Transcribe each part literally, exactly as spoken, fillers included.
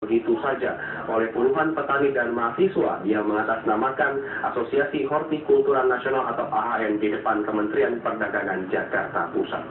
begitu saja oleh puluhan petani dan mahasiswa yang mengatasnamakan Asosiasi Hortikultura Nasional atau A H N di depan Kementerian Perdagangan Jakarta Pusat.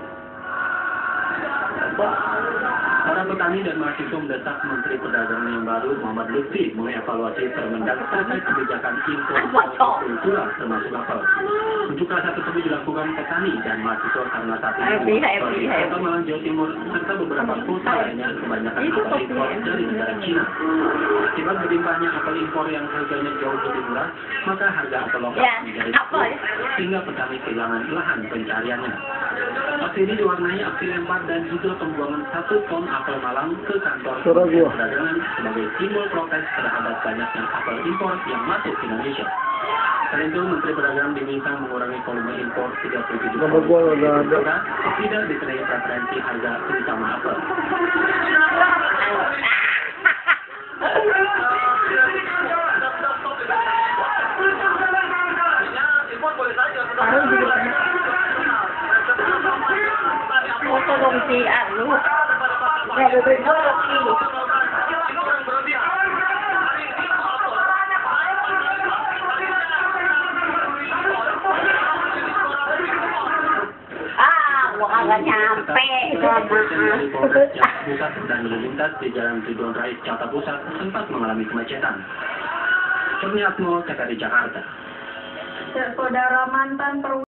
Para petani dan mahasiswa mendesak Menteri Perdagangan yang baru Muhammad Lutfi mengevaluasi Permendak terkait kebijakan impor hortikultura termasuk apel. Unjuk rasa tersebut dilakukan petani dan mahasiswa karena saat ini di Kota Malang, Jawa Timur serta beberapa kota lainnya kebanyakan apel impor dari negara Cina. Akibat berlimpahnya apel impor yang harganya jauh lebih murah, maka harga apel lokal menjadi turun sehingga petani kehilangan lahan pencariannya. Aksi ini diwarnai aksi lempar dan juga pembuangan satu ton apel Malang ke kantor perdagangan sebagai simbol protes terhadap banyaknya apel impor yang masuk ke Indonesia. Selain itu, Menteri Perdagangan diminta mengurangi volume impor tiga puluh tujuh juta tidak dikenai preferensi harga utama apel. Tolong si Anu, ya betul betul. Ah, gua kagak nyampe, Polres Jakarta Pusat dan lalu lintas di Jalan Ridwan Rais Jakarta Pusat sempat mengalami kemacetan. Kurniatmo, T K R I Jakarta. Saudara mantan